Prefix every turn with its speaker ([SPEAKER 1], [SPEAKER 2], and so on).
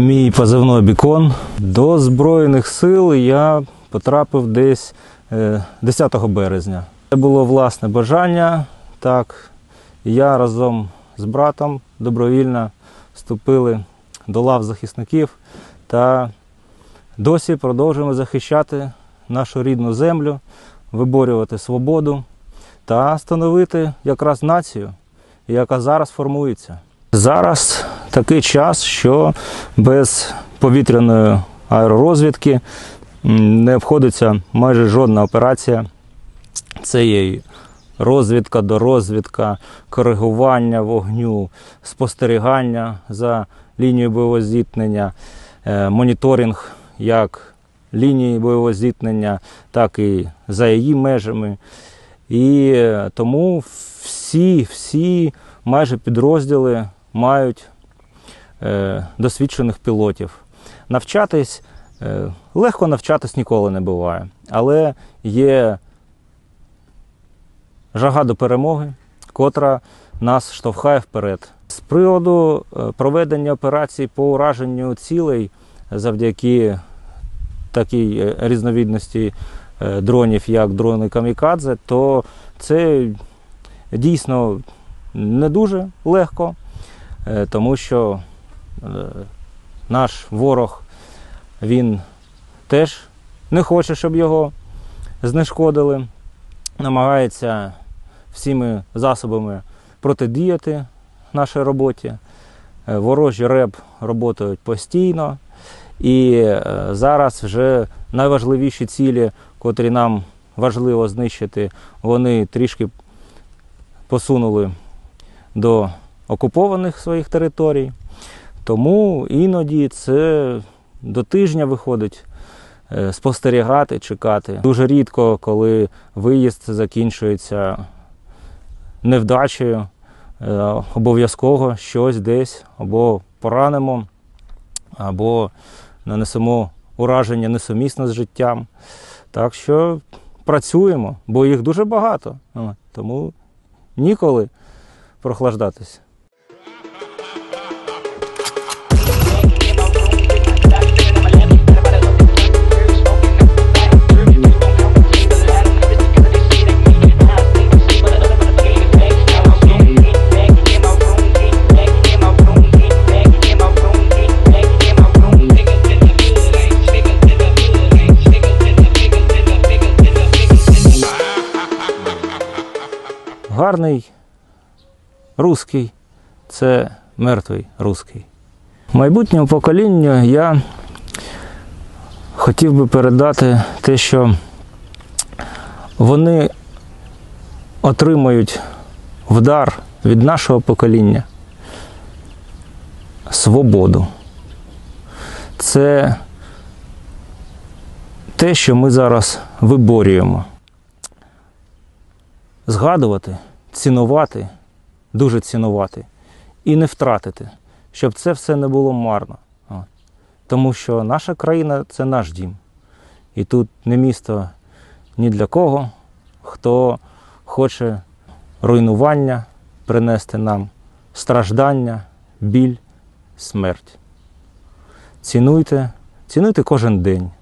[SPEAKER 1] Мій позивний Бікон. До Збройних сил я потрапив десь 10 березня. Це було власне бажання. Так, я разом з братом добровільно вступили до лав захисників та досі продовжуємо захищати нашу рідну землю, виборювати свободу та становити якраз націю, яка зараз формується. Зараз такий час, що без повітряної аеророзвідки не обходиться майже жодна операція. Це є розвідка, дорозвідка, коригування вогню, спостерігання за лінією бойового зіткнення, моніторинг як лінії бойового зіткнення, так і за її межами. І тому всі майже підрозділи мають досвідчених пілотів. Легко навчатись ніколи не буває, але є жага до перемоги, котра нас штовхає вперед. З приводу проведення операцій по ураженню цілей завдяки такій різновидності дронів, як дрони камікадзе, то це дійсно не дуже легко, тому що наш ворог, він теж не хоче, щоб його знешкодили, намагається всіми засобами протидіяти нашій роботі. Ворожі РЕБ працюють постійно, і зараз вже найважливіші цілі, котрі нам важливо знищити, вони трішки посунули до окупованих своїх територій. Тому іноді це до тижня виходить спостерігати, чекати. Дуже рідко, коли виїзд закінчується невдачею, обов'язково щось десь або поранимо, або нанесемо ураження несумісне з життям. Так що працюємо, бо їх дуже багато, тому ніколи прохлаждатись. Гарний русський – це мертвий русський. Майбутньому поколінню я хотів би передати те, що вони отримають в дар від нашого покоління свободу. Це те, що ми зараз виборюємо. Згадувати, цінувати, дуже цінувати і не втратити, щоб це все не було марно. Тому що наша країна – це наш дім. І тут не місто ні для кого, хто хоче руйнування принести нам, страждання, біль, смерть. Цінуйте кожен день.